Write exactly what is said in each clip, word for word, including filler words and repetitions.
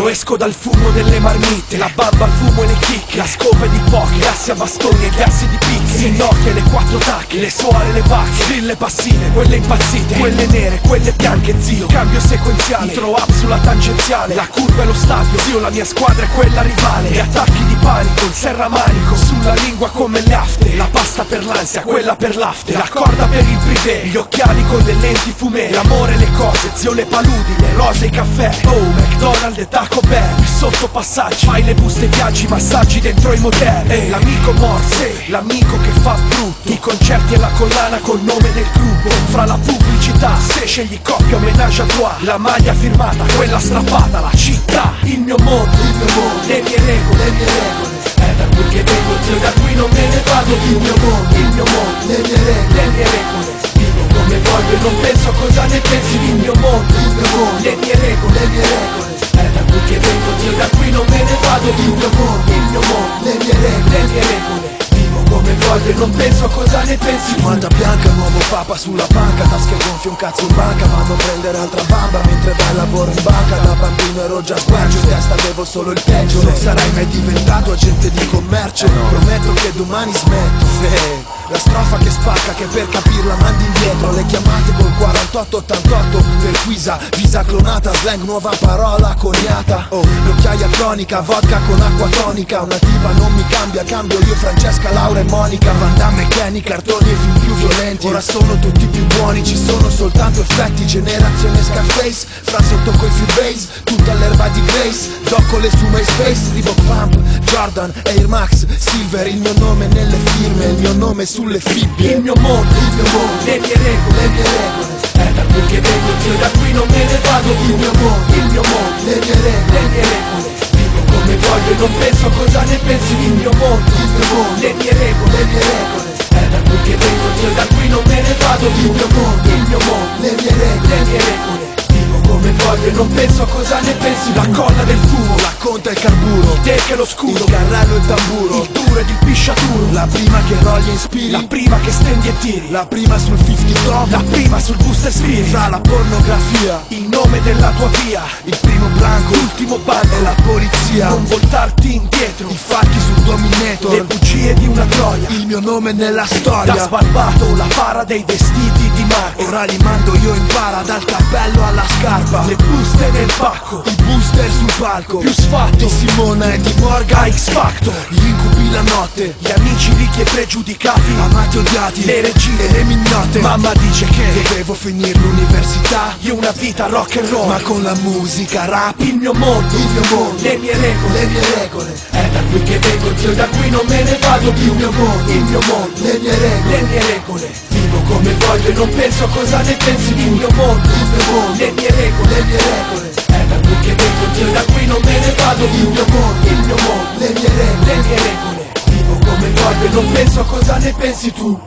Io esco dal fumo delle marmite, la bamba al fumo e le chicche, la scopa di pochi, assi a bastoni e assi di picche, ginocchia e le quattro tacche, le suole e le vacche, grille passive, quelle impazzite, quelle nere, quelle bianche zio, cambio sequenziale, throw up sulla tangenziale, la curva e lo stadio, zio la mia squadra è quella rivale, gli attacchi di panico, il serramanico, sulla lingua come le afte, la pasta per l'ansia, quella per l'afte, la corda per il privé, gli occhiali con le lenti fumé, l'amore e le cose, zio le paludi, le rose e i caffè, oh McDonald's e Taco Bell, i sottopassaggi, fai le buste viaggi, massaggi dentro i motel, e l'amico morse, l'amico che fa brutto, i concerti e la collana col nome del gruppo, fra la pubblicità, se scegli coppia o menage à trois, la maglia firmata, quella strappata, la città, il mio mondo, il mio mondo, le mie regole, le mie regole, è da qui che vengo, zio, da qui non me ne vado, il mio mondo, il mio mondo, le mie regole, le mie regole, vivo come voglio e non penso a cosa ne pensi, il mio mondo, il mio mondo, le mie regole, le mie regole, è da qui che vengo, zio, da qui non me ne vado, il mio mondo, il mio mondo, le mie regole, le mie regole, vivo come voglio e non penso a cosa ne pensi. Cinquanta bianca, nuovo papa sulla panca, tasche gonfie, un cazzo in banca, vanno a prendere altra bamba mentre vai al lavoro in banca. Da bambino ero già sguarcio, in testa avevo solo il peggio. Non sarai mai diventato agente di commercio, prometto che domani smetto. eh, La strofa che spacca, che per capirla mandi indietro. Le chiamate col quarantotto ottantotto per Quisa, visa clonata, slang nuova parola coniata. Oh, l'occhiaia cronica, vodka con acqua tonica. Una tipa non mi cambia, cambio io Francesca, Laura e Monica. Van Damme e Kenny, cartoni e film più violenti. Ora sono tutti più buoni, ci sono soltanto effetti. Generazione Scarface, fra sotto coi freebase, tutta l'erba di Grace. Zoccole su MySpace, Reebok Pump, Jordan, Air Max, Silver. Il mio nome nelle firme, il mio nome sulle fibbie. Il mio mondo, il mio mondo, le mie regole, le mie regole, è da qui che vengo, zio, da qui non me ne vado, il mio mondo, il mio mondo, le mie regole, le mie regole, vivo come voglio e non penso a cosa ne pensi, il mio mondo, il mio mondo, le mie regole, le mie regole, è da qui che vengo, zio, da qui non me ne vado, il mio mondo, il mio mondo, le mie regole, le mie regole, vivo come voglio e non penso a cosa ne pensi. La colla del fumo, la conta il carburo, il te che lo scudo, il carrello e il tamburo, il duro ed il pisciaturo, la prima che roglia ispiri, la prima che stendi e tiri, la prima sul cinquanta top, la prima sul booster spirit, fra la pornografia, il nome della tua via, il primo blanco, l'ultimo banco e la polizia, non voltarti indietro, i fatti sul dominator, le bugie di una troia, il mio nome nella storia, da sbarbato la para dei vestiti di marca, ora li mando io in para, dal cappello alla scarpa, le buste nel pacco, i booster sul palco, più sfatti di Simona e di Morgan, a X Factor, gli incubi la notte, gli amici ricchi e pregiudicati, amati e odiati, le regine e le mignote. Mamma dice che dovevo finire l'università, io una vita rock and roll, ma con la musica rap, il mio mondo, il mio mondo, le mie regole, le mie regole, è da qui che vengo, zio, da qui non me ne vado, il mio mondo, il mio mondo, le mie regole, le mie regole, vivo come voglio e non penso a cosa ne pensi, il mio mondo, il mio mondo, le mie regole, le mie regole, è da qui che vengo, zio, da qui non me ne vado, il mio mondo, il mio mondo, le mie regole, le mie regole, vivo come voglio e non penso a cosa ne pensi tu.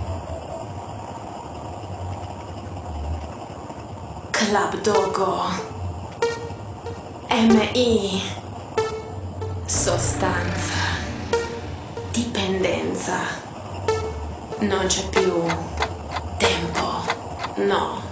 Club Dogo, M I, sostanza, dipendenza, non c'è più tempo, no,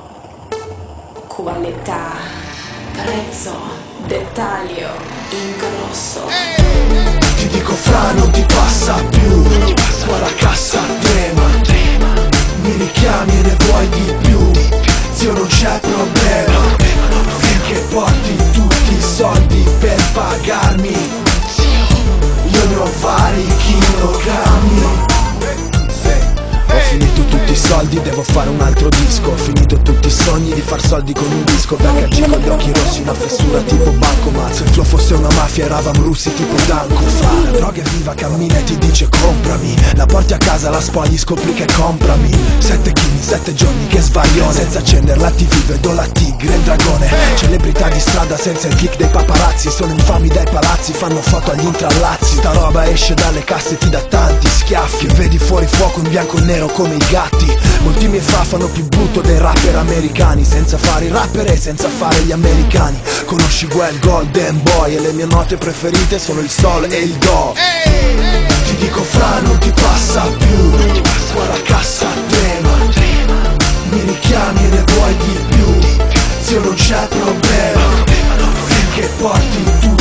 qualità, prezzo, dettaglio, ingrosso. Ti dico fra non ti passa più, qua la cassa trema, mi richiami e ne vuoi di più, zio non c'è problema, finché porti tutti i soldi per pagarmi, io ne ho vari chilogrammi. Ho finito tutti i soldi, devo fare un altro disco. Ho finito tutti i sogni di far soldi con un disco. Beccaci con gli occhi rossi, una fessura tipo bancomat. Se il flow fosse una mafia eravamo russi tipo Danko. Fra la droga è viva, cammina e ti dice comprami. La porti a casa, la spogli, scopri che comprami. Sette chili, sette giorni che svarione. Senza accendere la tivù vedo la tigre e il dragone. Celebrità di strada senza il click dei paparazzi. Sono infami dai palazzi, fanno foto agli intrallazzi. Sta roba esce dalle casse, ti dà tanti schiaffi. Vedi fuori fuoco in bianco e nero come i gatti. Molti miei fa fanno più brutto dei rapper americani. Senza fare i rapper e senza fare gli americani. Conosci quel Golden Boy e le mie note preferite sono il sol e il do. Ti dico fra non ti passa più, qua la cassa trema, mi richiami e ne vuoi di più, zio non c'è problema, finché porti tu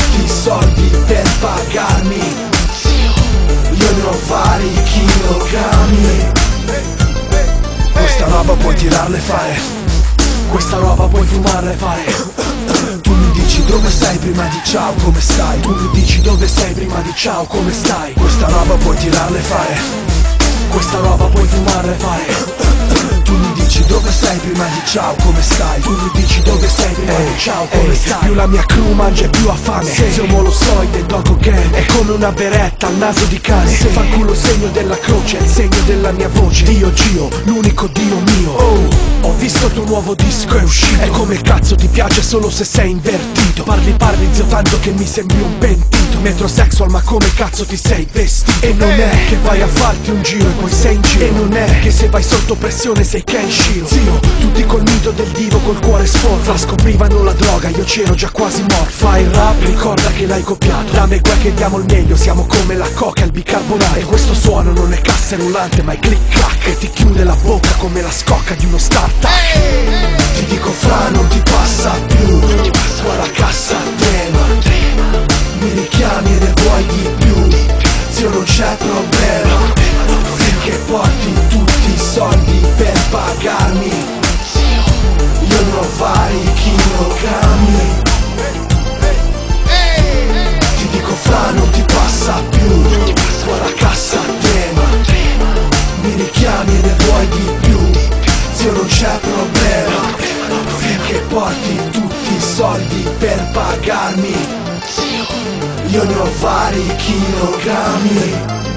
chilogrammi. Questa roba puoi tirarla e fare, questa roba puoi fumarla e fare. Tu mi dici dove sei prima di ciao come stai. Tu mi dici dove sei prima di ciao come stai. Questa roba puoi tirarla e fare, questa roba puoi fumarla e fare. Tu mi dici dove sei prima di ciao come stai. Tu mi dici dove sei prima di ciao come stai. Più la mia crew mangia più ha fame. Siamo lo soide dogo gang. È come una beretta al naso di cane. Se fa culo il segno della croce, il segno della mia voce. Dio Gio, l'unico Dio mio. Oh, ho visto il tuo nuovo disco, è uscito. È come cazzo ti piace solo se sei invertito. Parli parli zio tanto che mi sembri un pentito. Metrosexual ma come cazzo ti sei vestito. E non è che vai a farti un giro e poi sei in giro. E non è che se vai sotto pressione sei Kenshiro. Zio, tutti col mito del divo col cuore sporco. La scoprivano la droga, io c'ero già quasi morto. Fai il rap, ricorda che l'hai copiato. Da me guai che diamo il meglio, siamo come la coca e il bicarbonato. E questo suono non è cassa rullante ma è click clack. E ti chiude la bocca come la scocca di uno startup. Ti dico fra non ti passa più, qua la cassa trema. Mi richiami e ne vuoi di più, zio non c'è problema. Finché porti tutti i soldi per pagarmi, io ne ho vari chilogrammi. Ti dico fra non ti passa più, qua la cassa trema. Mi richiami e ne vuoi di più, zio non c'è problema. Finché porti tutti i soldi per pagarmi, io ne ho vari chilogrammi.